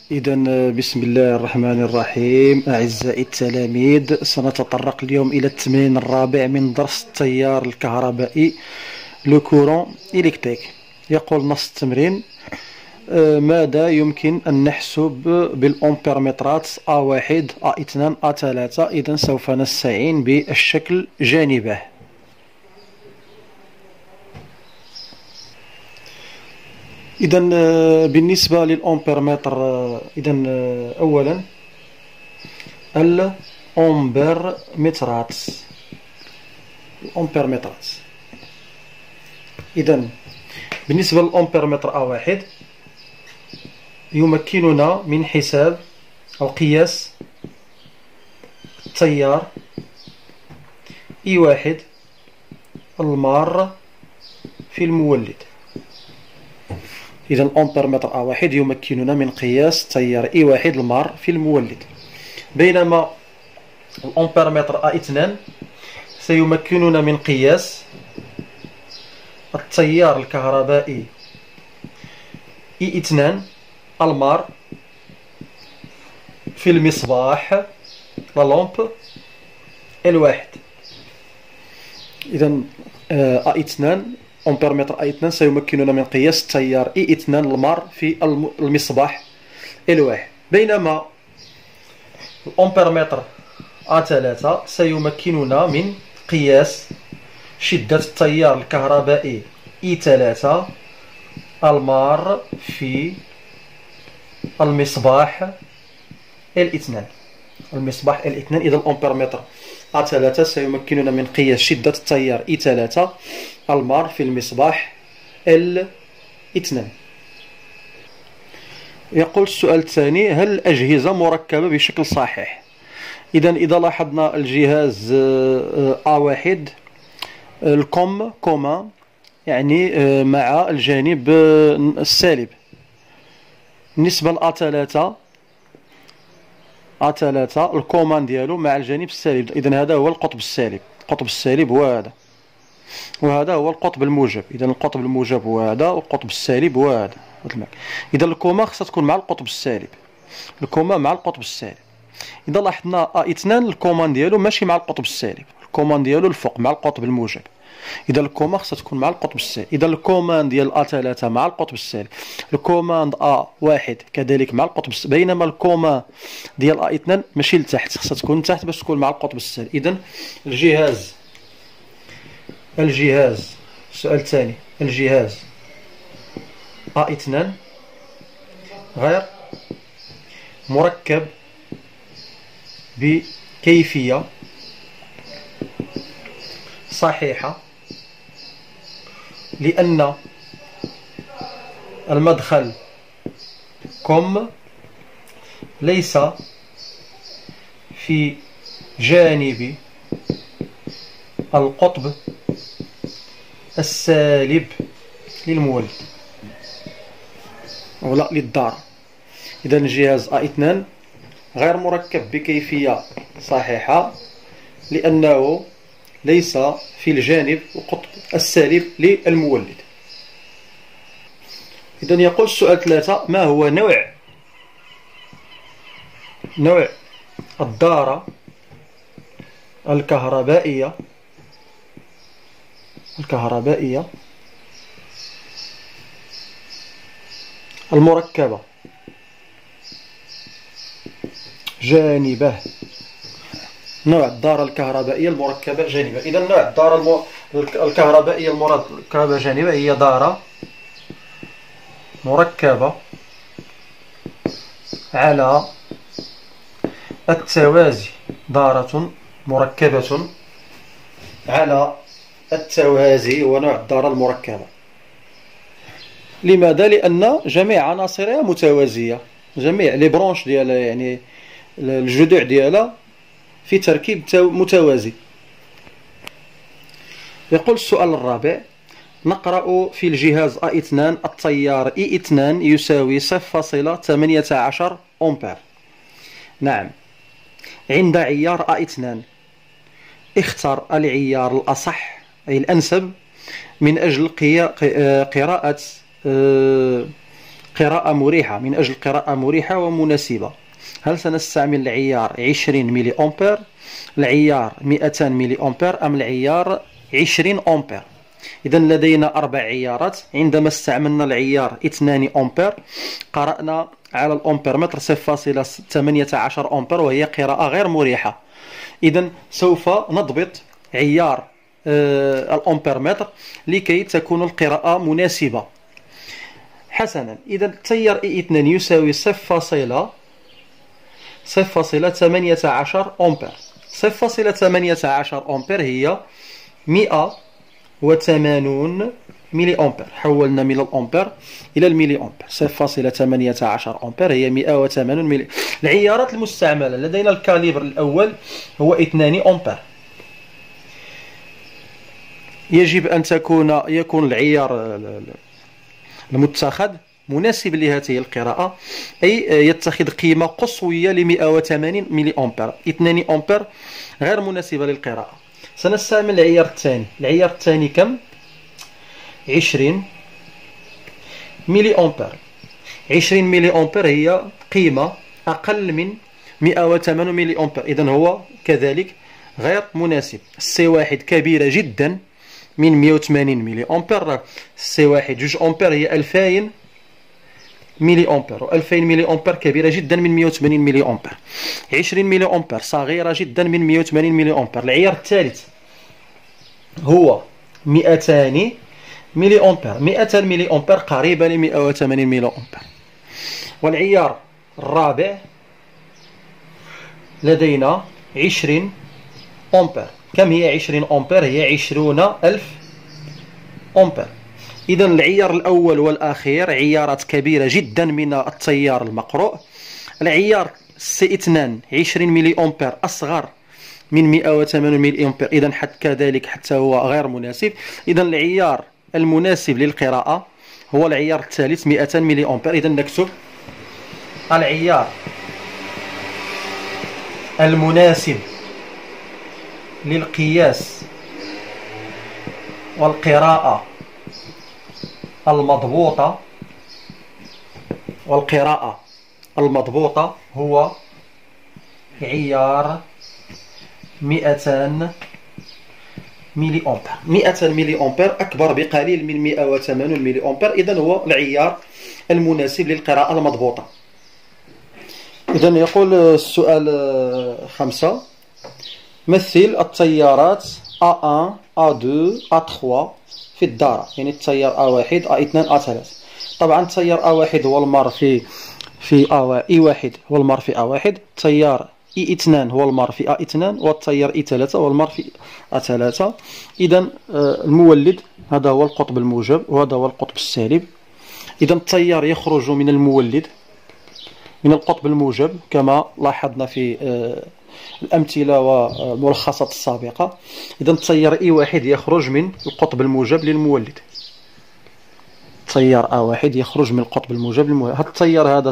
إذا بسم الله الرحمن الرحيم. أعزائي التلاميذ، سنتطرق اليوم إلى التمرين الرابع من درس التيار الكهربائي لو كورون إلكتريك. يقول نص التمرين: ماذا يمكن أن نحسب بالأمبيرمترات A1 A2 A3؟ إذا سوف نستعين بالشكل جانبه. إذا بالنسبة للأمبيرمتر، إذا أولا الأمبيرمترات. إذا بالنسبة للأمبيرمتر A1 يمكننا من حساب أو قياس التيار I1 المار في المولد. إذا الأمبيرمتر A1 يمكننا من قياس تيار I1 المار في المولد، بينما الأمبيرمتر A2 سيمكننا من قياس التيار الكهربائي I2 المار في المصباح لا لامب الواحد. إذا A2 أمبيرمتر A2 سيمكننا من قياس التيار I2 المار في المصباح الواحد، بينما الأمبيرمتر A3 سيمكننا من قياس شدة التيار الكهربائي I3 المار في المصباح الاثنان. إذا الأمبيرمتر A3 سيمكننا من قياس شدة التيار I3 المار في المصباح الاثنان. يقول السؤال الثاني: هل الأجهزة مركبة بشكل صحيح؟ إذا لاحظنا الجهاز A1 كومان، يعني مع الجانب السالب. بالنسبة ل A3 الكومان ديالو مع الجانب السالب. إذا هذا هو القطب السالب. القطب السالب هو هذا، وهذا هو القطب الموجب. إذا القطب الموجب هو هذا، والقطب السالب هو هذا. إذا الكوما خصها تكون مع القطب السالب. إذا لاحظنا A2 الكومان ديالو ماشي مع القطب السالب، الكومان ديالو الفوق مع القطب الموجب. إذا الكوما خصها تكون مع القطب السالب. إذا الكوماند ديال A3 مع القطب السالب، الكوماند A1 كذلك مع القطب السالب، بينما الكوما ديال A2 ماشي لتحت، خصها تكون لتحت باش تكون مع القطب السالب. إذا الجهاز السؤال الثاني: الجهاز A2 غير مركب بكيفية صحيحة، لأن المدخل كوم ليس في جانب القطب السالب للمولد ولا للدار. إذا الجهاز A2 غير مركب بكيفية صحيحة لأنه ليس في الجانب القطب السالب للمولد. إذا يقول السؤال 3: ما هو نوع الدارة الكهربائية المركبة جانبه؟ نوع الدارة الكهربائية المركبة جانبه. إذا نوع الدارة الكهربائية المركبة جانبه هي دارة مركبة على التوازي. دارة مركبة على التوازي هو نوع الدارة المركبة. لماذا؟ لأن جميع عناصرها متوازية، جميع لي برونش ديالها، يعني الجذوع ديالها في تركيب متوازي. يقول السؤال الرابع: نقرأ في الجهاز A2 التيار E2 يساوي 0.18 أمبير. نعم، عند عيار A2 اختر العيار الأصح أي الأنسب من أجل قراءة قراءة مريحة، من أجل قراءة مريحة ومناسبة، هل سنستعمل العيار 20 ملي أمبير، العيار 200 ملي أمبير، أم العيار 20 أمبير؟ إذا لدينا 4 عيارات. عندما استعملنا العيار 2 أمبير قرأنا على الأمبيرمتر 0.18 أمبير، وهي قراءة غير مريحة. إذا سوف نضبط عيار الأمبيرمتر لكي تكون القراءة مناسبة. حسنا، إذا التيار E2 يساوي 0.18 أمبير. 0.18 أمبير هي 180 ملي أمبير. حولنا من الأمبير إلى الملي أمبير. 0.18 أمبير هي 180 ملي. العيارات المستعملة لدينا الكاليبر الأول هو 2 أمبير. يجب أن يكون العيار المتخذ مناسب لهذه القراءة، أي يتخذ قيمة قصوية ل 180 ملي أمبير. 2 أمبير غير مناسبة للقراءة. سنستعمل العيار الثاني. العيار الثاني كم؟ 20 ملي أمبير. 20 ملي أمبير هي قيمة أقل من 180 ملي أمبير، إذن هو كذلك غير مناسب. سي واحد كبيرة جدا من 180 ملي أمبير. سي واحد 2 أمبير هي 2000 ملي أمبير، و 2000 ملي أمبير كبيرة جدا من 180 ملي أمبير. 20 ملي أمبير صغيرة جدا من 180 ملي أمبير. العيار الثالث هو 200 ملي أمبير. 200 ملي أمبير قريبة ل 180 ملي أمبير. والعيار الرابع لدينا 20 أمبير. كم هي 20 أمبير؟ هي 20,000 أمبير. إذا العيار الأول والأخير عيارات كبيرة جدا من التيار المقروء. العيار C2 20 ملي أمبير أصغر من 180 ملي أمبير، إذا كذلك حتى هو غير مناسب. إذا العيار المناسب للقراءة هو العيار الثالث 200 ملي أمبير. إذا نكتب العيار المناسب للقياس والقراءة المضبوطة هو عيار 200 ملي أمبير. 200 ملي أمبير أكبر بقليل من 180 ملي أمبير، إذن هو العيار المناسب للقراءة المضبوطة. إذن يقول السؤال 5: مثل التيارات A1 A2 A3 في الدارة، يعني التيار A1 A2 A3. طبعا التيار A1 هو المار في E1 هو المار في A1، التيار E2 هو المار في A2، والتيار E3 هو المار في A3. إذا المولد هذا هو القطب الموجب وهذا هو القطب السالب. إذا التيار يخرج من المولد من القطب الموجب كما لاحظنا في الأمثلة والملخصات السابقة. إذا التيار E1 يخرج من القطب الموجب للمولد. تيار A1 يخرج من القطب الموجب للمولد. هذا التيار هذا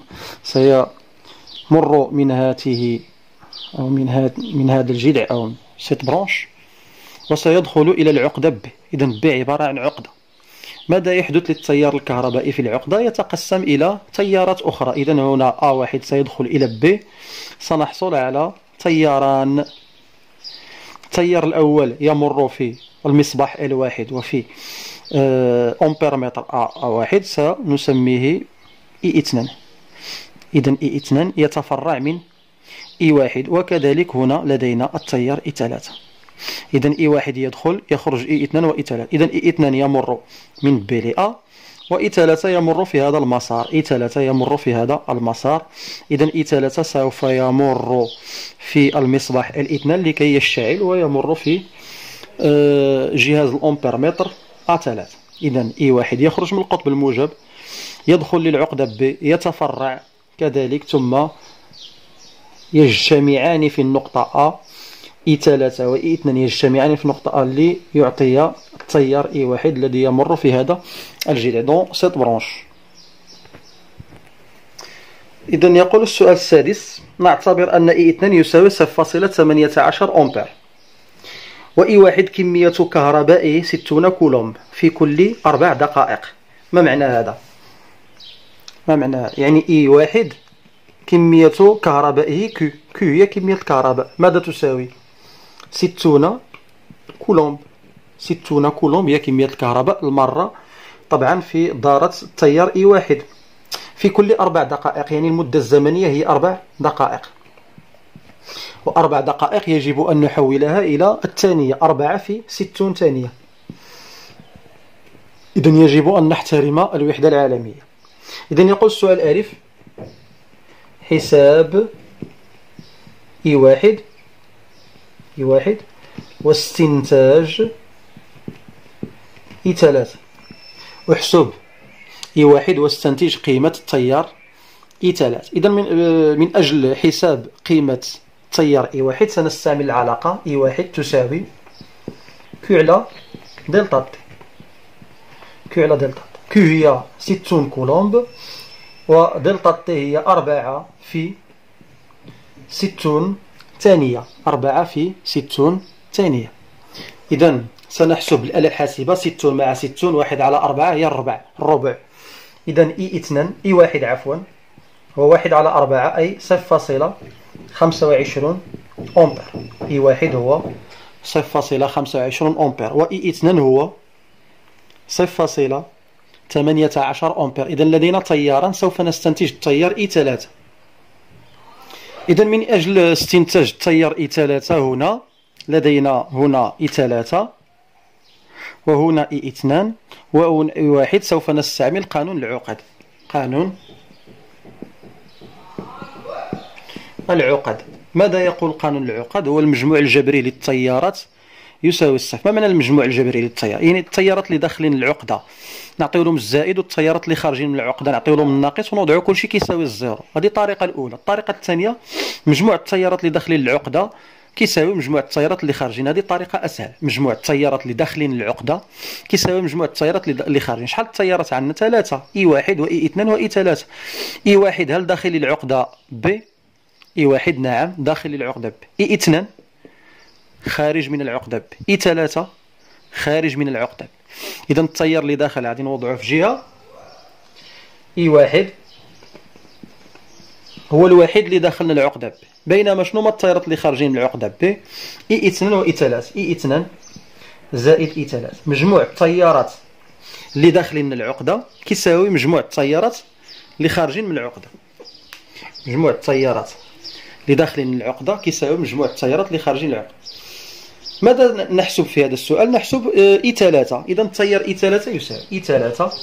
سيمر من هاته أو من هذا الجذع أو سيت برانش، وسيدخل إلى العقدة B. إذا B عبارة عن عقدة. ماذا يحدث للتيار الكهربائي في العقدة؟ يتقسم إلى تيارات أخرى. إذا هنا A1 سيدخل إلى B، سنحصل على تياران. التيار الأول يمر في المصباح L1 وفي أمبيرمتر A1 سنسميه E2. إذا E2 يتفرع من E1، وكذلك هنا لدينا التيار E3. إذا E1 يخرج E2 و E3. إذا E2 يمر من B ل A، و E3 يمر في هذا المسار. E3 يمر في هذا المسار. إذا E3 سوف يمر في المصباح L2 لكي يشتعل ويمر في جهاز الأمبيرمتر A3. إذا E1 يخرج من القطب الموجب، يدخل للعقدة B، يتفرع كذلك، ثم يجتمعان في النقطة A. E3 و E2 يجتمعان في نقطة A ليعطي التيار E1 الذي يمر في هذا الجذع دون سيت برانش. إذا يقول السؤال السادس: نعتبر أن E2 يساوي 0.18 أمبير، و E1 كمية كهربائه 60 كولومب في كل 4 دقائق. ما معنى هذا؟ ما معناها؟ يعني اي واحد كمية كهربائه كيو. كيو هي كمية الكهرباء. ماذا تساوي؟ 60 كولومب. 60 كولومب هي كمية الكهرباء المرة طبعا في دارة التيار اي واحد في كل 4 دقائق. يعني المدة الزمنية هي 4 دقائق، و4 دقائق يجب أن نحولها إلى الثانية. 4 في 60 ثانية. إذن يجب أن نحترم الوحدة العالمية. إذن يقول السؤال ألف: حساب إي واحد واستنتاج إي 3. احسب إي واحد واستنتج قيمة التيار إي 3. إذن من أجل حساب قيمة تيار إي واحد سنستعمل العلاقة إي واحد تساوي كيو على دلتا تي. كيو على دلتا تي. كيو هي 60 كولومب، ودلتا تي هي 4 في 60 ثانية. 4 في 60 ثانية. إذن سنحسب الآلة الحاسبة 60 مع 60، 1 على 4 هي الربع. إذن إي 2 إي واحد عفوا هو 1 على 4 أي 0.25 أمبير. إي واحد هو 0.25 أمبير، وإي 2 هو 0.18 أمبير. إذن لدينا تيارا، سوف نستنتج التيار إي 3. إذن من أجل استنتاج التيار إي 3 هنا لدينا هنا إي 3 وهنا إي 2 وهنا إي واحد. سوف نستعمل قانون العقد. قانون العقد. ماذا يقول قانون العقد؟ هو المجموع الجبري للتيارات يساوي الصفر. ما معنى المجموع الجبري للتيار؟ يعني التيارات اللي داخلين العقدة نعطيو لهم الزائد، والتيارات اللي خارجين من العقدة نعطيو لهم الناقص، ونوضعوا كل شيء كيساوي الزيرو. هذه الطريقة الأولى. الطريقة الثانية مجموع التيارات اللي داخلين العقدة كيساوي مجموع التيارات اللي خارجين. هذه الطريقة أسهل. مجموع التيارات اللي داخلين العقدة كيساوي مجموع التيارات اللي خارجين. شحال التيارات عندنا؟ 3: إي واحد وإي 2 وإي 3. إي واحد هل داخل العقدة ب؟ إي واحد نعم داخل العقدة ب. إي 2 خارج من العقدة ب. إي 3 خارج من العقدة ب. إذا التيار اللي داخل غادي نوضعه في جهة. إي واحد هو الوحيد اللي داخلنا العقدة ب، بينما شنو هما التيارات اللي خارجين من العقدة ب؟ إي 2 وإي 3. إي 2 زائد إي 3. مجموع التيارات اللي داخلين العقدة كيساوي مجموع التيارات اللي خارجين من العقدة. مجموع التيارات اللي داخلين العقدة كيساوي مجموع التيارات اللي خارجين العقدة. ماذا نحسب في هذا السؤال؟ نحسب إي 3. إذا التيار إي 3 يساوي إي 3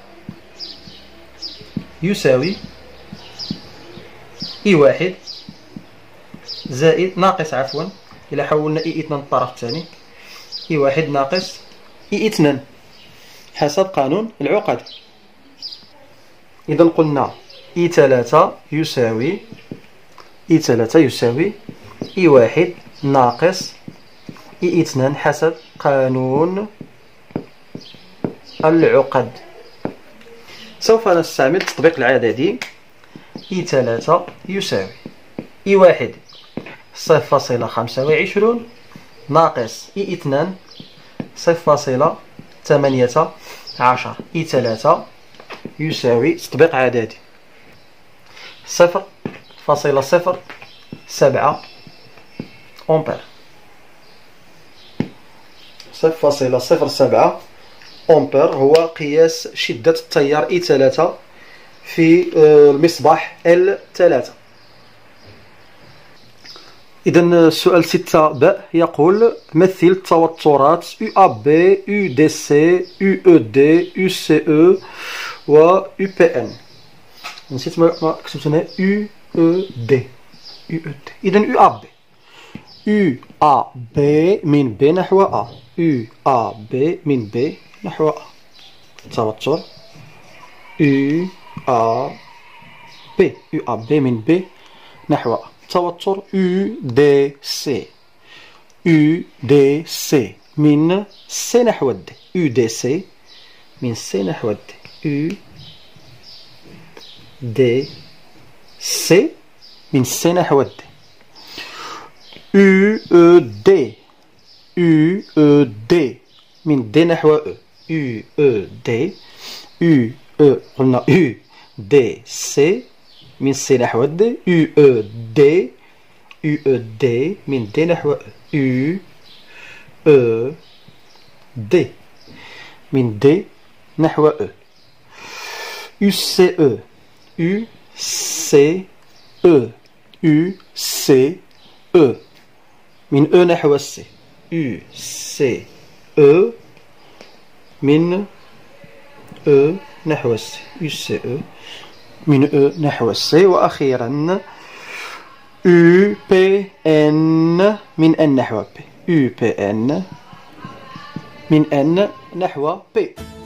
يساوي إي واحد زائد ناقص عفوا إلا حولنا إي 2 الطرف الثاني، إي واحد ناقص إي 2 حسب قانون العقد. إذا قلنا إي 3 يساوي إي واحد ناقص إي 2 حسب قانون العقد. سوف نستعمل التطبيق العددي. إي 3 يساوي إي واحد 0.25 ناقص إي 2 0.18. إي 3 يساوي تطبيق عددي 0.07 أمبير. 0.07 أمبير هو قياس شدة التيار إي 3 في المصباح L3. إذا السؤال 6ب يقول مثل التوترات UAB UDC UED UCE و UPN. نسيت ما كتبت هنا UED. إذا UAB من B نحو A. UAB من B نحو A. التوتر UAB من B نحو A. توتر UDC من C نحو D. UDC من C نحو D. UDC من C نحو D. UED من D نحو E. UED قلنا U دي سي من سي نحو دي. يو او دي، يو او دي من دي نحو يو او دي من دي نحو او. يو سي او، يو سي او، يو سي او من او نحو سي. يو سي او من او نحو سي. يو سي او من او نحو سي. واخيرا يو بي ان من ان نحو بي. يو بي ان من ان نحو بي.